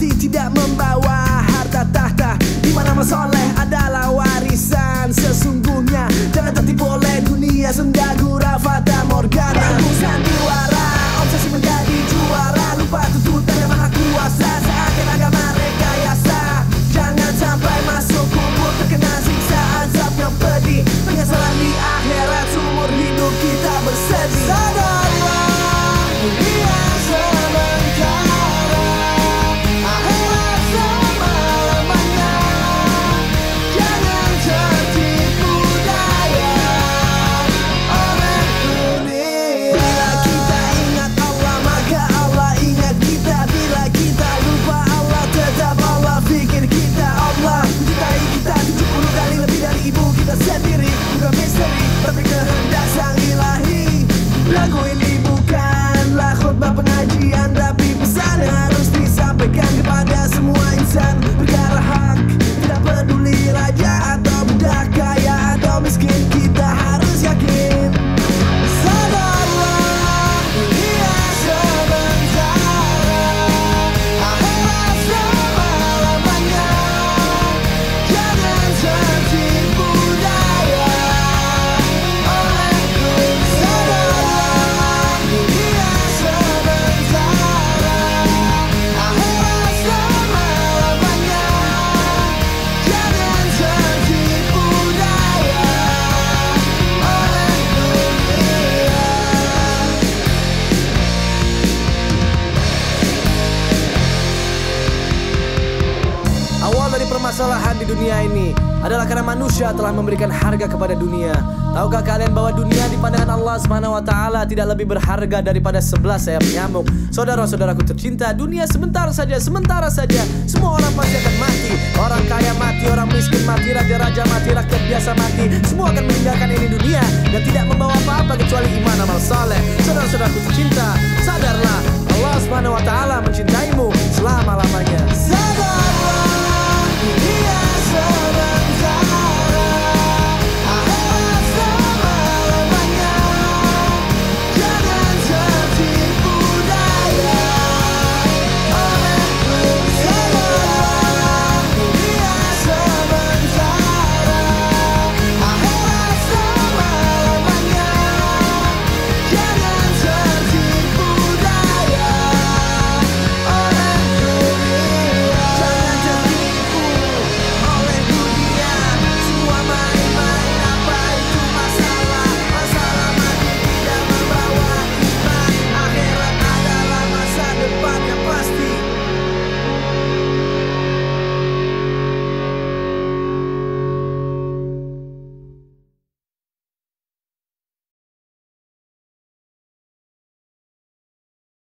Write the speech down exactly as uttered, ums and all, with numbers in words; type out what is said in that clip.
mati tidak membawa harta tahta, di mana amal soleh adalah warisan sesungguhnya. Jangan tertipu oleh dunia, senda gurau fata morgana. Ragu sandiwara, obsesi menjadi juara, lupa tuntutan yang maha kuasa, seakan agama rekayasa. Jangan sampai masuk kubur terkena siksa azab yang pedih, penyesalan di akhirat seumur hidup kita bersedih. Sadarlah, dunia sementara, akhirat selama-lamanya. Jangan tertipu daya oleh dunia. Bila kita ingat Allah, maka Allah ingat kita. Bila kita lupa Allah, tetap Allah pikir kita. Allah mencintai kita tujuh puluh kali lebih dari ibu kita sendiri. Bukan misteri, tapi kehendak sang ilahi. Lagu ini bukanlah khutbah pengajian, tapi pesan yang harus disampaikan kepada semua insan. Perkara hak, tidak peduli raja atau budak, kaya atau miskin, kita harus yakin. Sadarlah, dunia sementara, akhirat selama-lamanya. Jangan tertipu daya oleh dunia. Sadarlah, dunia sementara, akhirat selama-lamanya. Jangan tertipu daya oleh dunia. Awal dari permasalahan di dunia ini adalah karena manusia telah memberikan harga kepada dunia. Tahukah kalian bahwa dunia di pandangan Allah Subhanahu wa taala tidak lebih berharga daripada sebelas sayap nyamuk? Saudara-saudaraku tercinta, dunia sebentar saja, sementara saja. Semua orang pasti akan mati. Orang kaya mati, orang miskin mati, raja-raja mati, rakyat biasa mati. Semua akan meninggalkan ini dunia dan tidak membawa apa-apa kecuali iman amal saleh. Saudara-saudaraku tercinta, sadarlah, Allah Subhanahu wa taala mencintaimu selama